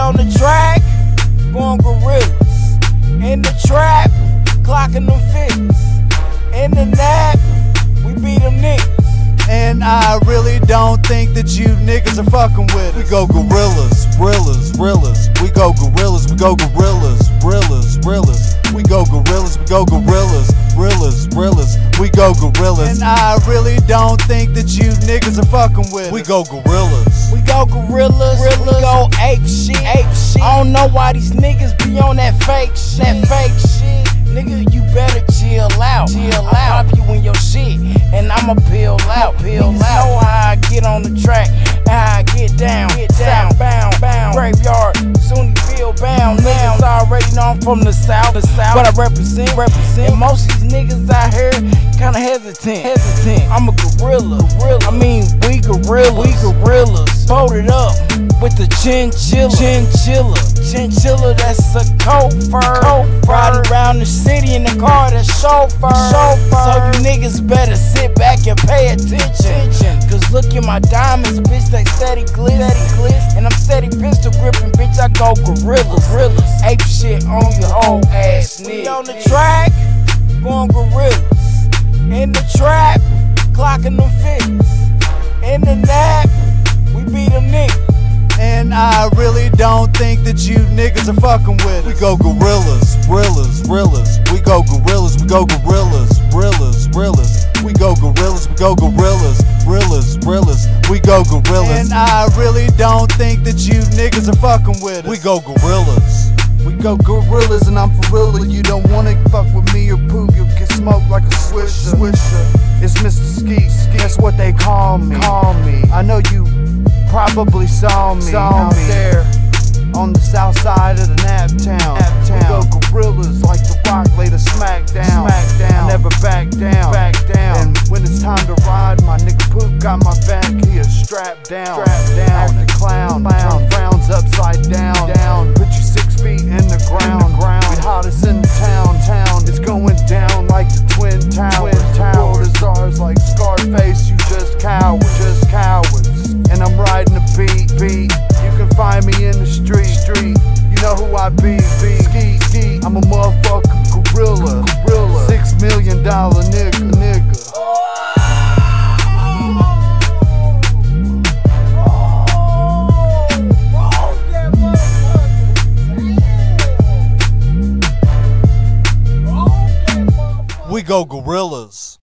on the track, going gorillas. In the trap, clocking them figures. In the nap, we beat them niggas. And I really don't think that you niggas are fucking with us. We go gorillas, gorillas, gorillas. We go gorillas, we go gorillas, gorillas, gorillas. We go gorillas, we go gorillas, gorillas, gorillas. We go gorillas. And I really don't think that you niggas are fucking with us. We go gorillas. We go gorillas, we go ape shit, ape shit. I don't know why these niggas be on that fake shit, Nigga, you better chill out, I pop you in your shit, and I'ma peel out, know how I get on the track, how I get down, southbound, graveyard, Sunnyville bound. Niggas already know I'm from the south, but I represent. And most of these niggas out here kinda hesitant. I'm a gorilla. I mean, we gorillas. Folded up with the chinchilla, that's a coat fur. Riding around the city in the car, that's chauffeur. So you niggas better sit back and pay attention. Cause look at my diamonds, bitch, they steady glitz. And I'm steady pistol gripping, bitch, I go gorillas. Ape shit on your whole ass nigga. We on the track, going gorillas. In the trap, clocking them figures. In the nap, we beat them niggas. And I really don't think that you niggas are fucking with us. We go gorillas, gorillas, gorillas. We go gorillas, we go gorillas, gorillas, gorillas. We go gorillas, we go gorillas, gorillas, gorillas. We go gorillas. And I really don't think that you niggas are fucking with us. We go gorillas. We go gorillas, and I'm for real. You don't wanna fuck with me or Poog, you'll get smoked like a swisher. It's Mr. Skeet, that's what they call me. I know you probably saw me out there on the south side of the Naptown. We go gorillas like the Rock laid a smack down. I never back down. And when it's time to ride, my nigga Poog got my back. He is strapped down. Act the clown, turn frowns upside down. Put you 6 feet in the ground. We hottest in the town. It's going down like the Twin Towers. The world is ours like Scarface. You just cowards. And I'm riding the beat. You can find me in the street. You know who I be. Ski. I'm a motherfucking gorilla. $6 million nigga. We go gorillas.